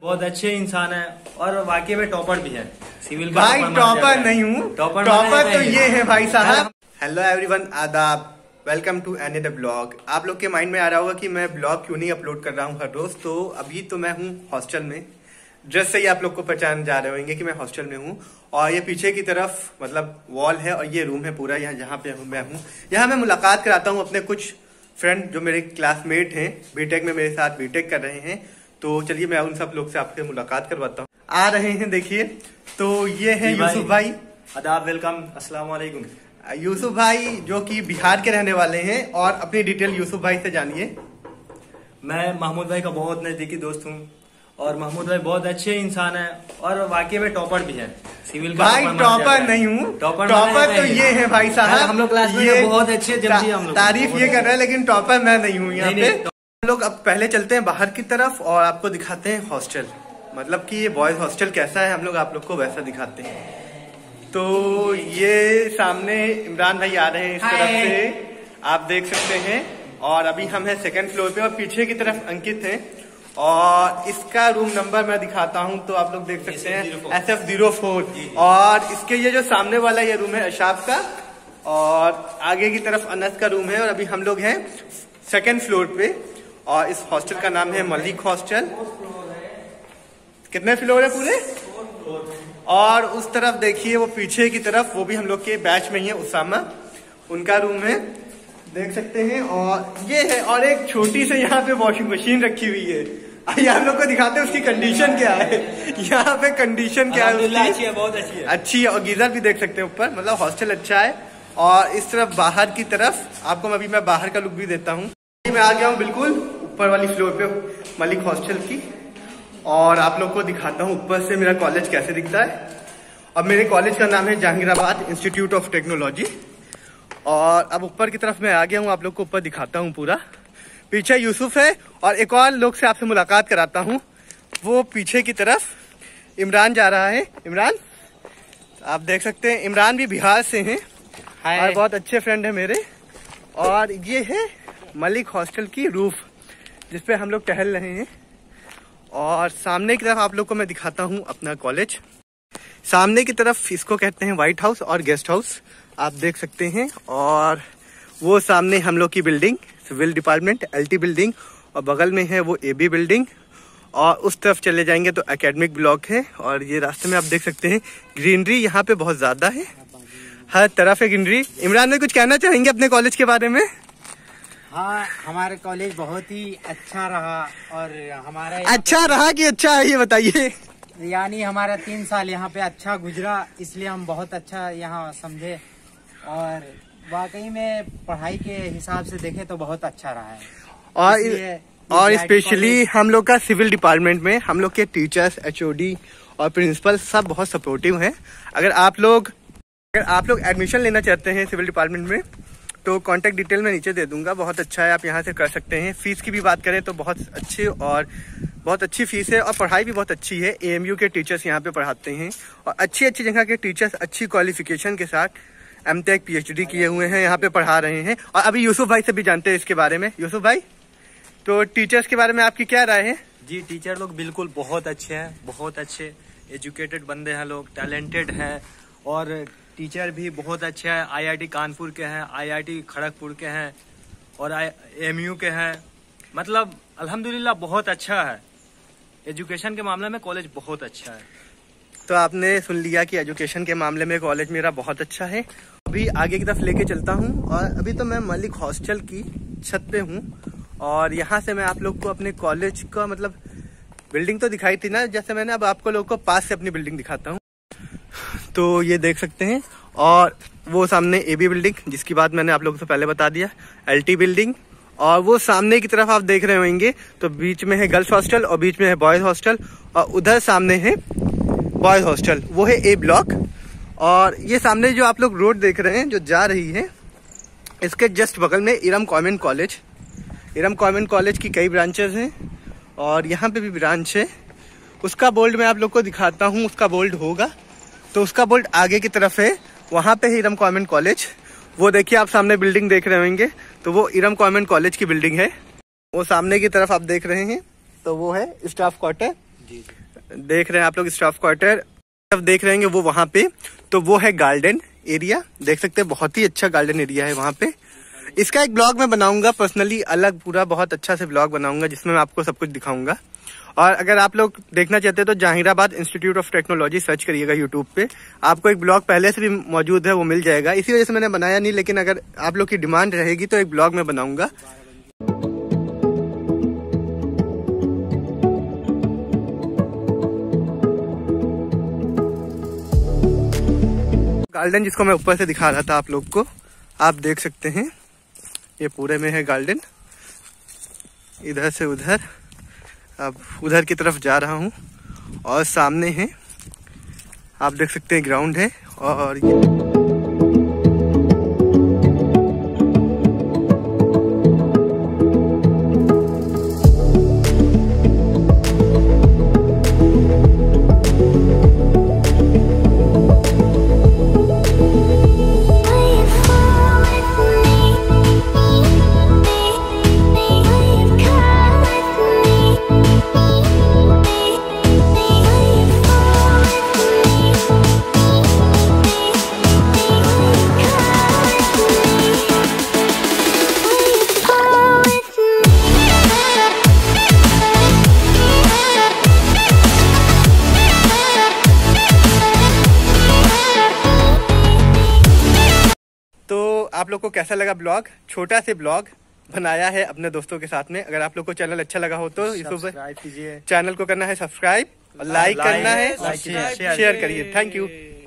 बहुत अच्छे इंसान है और वाकई में टॉपर भी है। सिविल का भाई टॉपर नहीं हूँ, टॉपर तो ये है भाई साहब। हेलो एवरीवन, आदाब, वेलकम टू अनदर ब्लॉग। आप लोग के माइंड में आ रहा होगा कि मैं ब्लॉग क्यों नहीं अपलोड कर रहा हूँ हर रोज। तो अभी तो मैं हूँ हॉस्टल में। ड्रेस से ही आप लोग को पहचान जा रहे होंगे कि मैं हॉस्टल में हूँ। और ये पीछे की तरफ मतलब वॉल है और ये रूम है पूरा। यहाँ जहाँ पे मैं हूँ, यहाँ मैं मुलाकात कराता हूँ अपने कुछ फ्रेंड जो मेरे क्लासमेट हैं, बीटेक में मेरे साथ बीटेक कर रहे हैं। तो चलिए मैं उन सब लोग से आपसे मुलाकात करवाता हूँ। आ रहे हैं, देखिए। तो ये है यूसुफ भाई। आदाब, वेलकम, अस्सलाम वालेकुम। यूसुफ भाई जो कि बिहार के रहने वाले हैं और अपनी डिटेल यूसुफ भाई से जानिए। मैं महमूद भाई का बहुत नजदीकी दोस्त हूँ और महमूद भाई बहुत अच्छे इंसान है और वाकई में टॉपर भी है। सिविल का भाई टॉपर नहीं हूँ, टॉपर तो ये है भाई साहब। हम लोग क्लास में बहुत अच्छे हम लोग तारीफ ये कर रहे हैं, लेकिन टॉपर मैं नहीं हूँ यहाँ पे। हम लोग अब पहले चलते हैं बाहर की तरफ और आपको दिखाते हैं हॉस्टल, मतलब कि ये बॉयज हॉस्टल कैसा है, हम लोग आप लोग को वैसा दिखाते हैं। तो ये सामने इमरान भाई आ रहे हैं इस तरफ से, आप देख सकते हैं। और अभी हम हैं सेकंड फ्लोर पे और पीछे की तरफ अंकित है। और इसका रूम नंबर मैं दिखाता हूं तो आप लोग देख सकते हैं SF04। और इसके ये जो सामने वाला ये रूम है अशाब का और आगे की तरफ अनस का रूम है। और अभी हम लोग हैं सेकंड फ्लोर पे और इस हॉस्टल का नाम है मलिक हॉस्टल। कितने फ्लोर है पूरे? और उस तरफ देखिए वो पीछे की तरफ, वो भी हम लोग के बैच में ही है, उसामा, उनका रूम है, देख सकते हैं। और ये है, और एक छोटी से यहाँ पे वॉशिंग मशीन रखी हुई है। आइए हम लोग को दिखाते हैं उसकी कंडीशन क्या है। यहाँ पे कंडीशन क्या है उसकी? अच्छी है, बहुत अच्छी है। अच्छी है और गीजर भी देख सकते हैं ऊपर, मतलब हॉस्टल अच्छा है। और इस तरफ बाहर की तरफ आपको अभी मैं बाहर का लुक भी देता हूँ। मैं आ गया हूँ बिल्कुल ऊपर वाली फ्लोर पे मलिक हॉस्टल की और आप लोग को दिखाता हूँ ऊपर से मेरा कॉलेज कैसे दिखता है। अब मेरे कॉलेज का नाम है जहांगीराबाद इंस्टीट्यूट ऑफ टेक्नोलॉजी। और अब ऊपर की तरफ मैं आ गया हूँ, आप लोग को ऊपर दिखाता हूँ पूरा। पीछे यूसुफ है और एक और लोग से आपसे मुलाकात कराता हूँ। वो पीछे की तरफ इमरान जा रहा है। इमरान आप देख सकते हैं, इमरान भी बिहार से हैं और बहुत अच्छे फ्रेंड है मेरे। और ये है मलिक हॉस्टल की रूफ जिसपे हम लोग टहल रहे हैं। और सामने की तरफ आप लोग को मैं दिखाता हूँ अपना कॉलेज। सामने की तरफ इसको कहते हैं व्हाइट हाउस और गेस्ट हाउस, आप देख सकते हैं। और वो सामने हम लोग की building civil department LT building और बगल में है वो AB बिल्डिंग। और उस तरफ चले जाएंगे तो एकेडमिक ब्लॉक है। और ये रास्ते में आप देख सकते हैं ग्रीनरी यहाँ पे बहुत ज्यादा है, हर तरफ है ग्रीनरी। इमरान में कुछ कहना चाहेंगे अपने कॉलेज के बारे में? हाँ, हमारे कॉलेज बहुत ही अच्छा रहा और हमारा अच्छा रहा कि अच्छा है ये बताइए। यानी हमारा 3 साल यहाँ पे अच्छा गुजरा, इसलिए हम बहुत अच्छा यहाँ समझे। और वाकई में पढ़ाई के हिसाब से देखें तो बहुत अच्छा रहा है। और स्पेशली हम लोग का सिविल डिपार्टमेंट में हम लोग के टीचर्स, HOD और प्रिंसिपल सब बहुत सपोर्टिव हैं। अगर आप लोग एडमिशन लेना चाहते हैं सिविल डिपार्टमेंट में तो कांटेक्ट डिटेल में नीचे दे दूंगा, बहुत अच्छा है, आप यहाँ से कर सकते हैं। फीस की भी बात करें तो बहुत अच्छी फीस है और पढ़ाई भी बहुत अच्छी है। AMU के टीचर्स यहाँ पे पढ़ाते हैं और अच्छी जगह के टीचर्स अच्छी क्वालिफिकेशन के साथ MTech PhD किए हुए हैं यहाँ पे पढ़ा रहे हैं। और अभी यूसुफ भाई से भी जानते हैं इसके बारे में। यूसुफ भाई, तो टीचर्स के बारे में आपकी क्या राय है? जी, टीचर लोग बिल्कुल बहुत अच्छे हैं, बहुत अच्छे एजुकेटेड बंदे हैं, लोग टैलेंटेड हैं। और टीचर भी बहुत अच्छे हैं, IIT कानपुर के हैं, IIT खड़गपुर के हैं और AMU के हैं। मतलब अल्हम्दुलिल्लाह बहुत अच्छा है, एजुकेशन के मामले में कॉलेज बहुत अच्छा है। तो आपने सुन लिया कि एजुकेशन के मामले में कॉलेज मेरा बहुत अच्छा है। अभी आगे की तरफ लेके चलता हूँ और अभी तो मैं मलिक हॉस्टल की छत पे हूँ। और यहाँ से मैं आप लोग को अपने कॉलेज का मतलब बिल्डिंग तो दिखाई थी ना, जैसे मैंने अब आपको लोग को पास से अपनी बिल्डिंग दिखाता हूँ। तो ये देख सकते हैं और वो सामने AB बिल्डिंग जिसकी बात मैंने आप लोगों से पहले बता दिया, LT बिल्डिंग। और वो सामने की तरफ आप देख रहे होंगे तो बीच में है गर्ल्स हॉस्टल और बीच में है बॉयज हॉस्टल और उधर सामने है बॉयज हॉस्टल, वो है A ब्लॉक। और ये सामने जो आप लोग रोड देख रहे हैं जो जा रही है, इसके जस्ट बगल में Iram convent college. Iram convent college की कई ब्रांचेस हैं और यहाँ पे भी ब्रांच है। उसका बोल्ड मैं आप लोग को दिखाता हूँ, उसका बोल्ड होगा तो उसका बोल्ड आगे की तरफ है, वहाँ पे है इरम कॉन्वेंट कॉलेज। वो देखिए आप सामने बिल्डिंग देख रहे होंगे तो वो इरम कॉन्वेंट कॉलेज की बिल्डिंग है। वो सामने की तरफ आप देख रहे हैं तो वो है स्टाफ क्वार्टर जी। देख रहे हैं आप लोग स्टाफ क्वार्टर देख रहे हैं वो वहाँ पे, तो वो है गार्डन एरिया, देख सकते हैं बहुत ही अच्छा गार्डन एरिया है वहाँ पे। इसका एक ब्लॉग मैं बनाऊंगा पर्सनली अलग, पूरा बहुत अच्छा से ब्लॉग बनाऊंगा जिसमें मैं आपको सब कुछ दिखाऊंगा। और अगर आप लोग देखना चाहते हैं तो Jahangirabad institute of technology search करिएगा यूट्यूब पे, आपको एक ब्लॉग पहले से भी मौजूद है वो मिल जाएगा। इसी वजह से मैंने बनाया नहीं, लेकिन अगर आप लोग की डिमांड रहेगी तो एक ब्लॉग मैं बनाऊंगा। गार्डन जिसको मैं ऊपर से दिखा रहा था आप लोग को, आप देख सकते हैं ये पूरे में है गार्डन, इधर से उधर। अब उधर की तरफ जा रहा हूँ और सामने है आप देख सकते हैं ग्राउंड है। और ये आप लोग को कैसा लगा ब्लॉग? छोटा से ब्लॉग बनाया है अपने दोस्तों के साथ में। अगर आप लोग को चैनल अच्छा लगा हो तो यूट्यूब चैनल को करना है सब्सक्राइब और लाइक करना है, शेयर करिए। Thank you.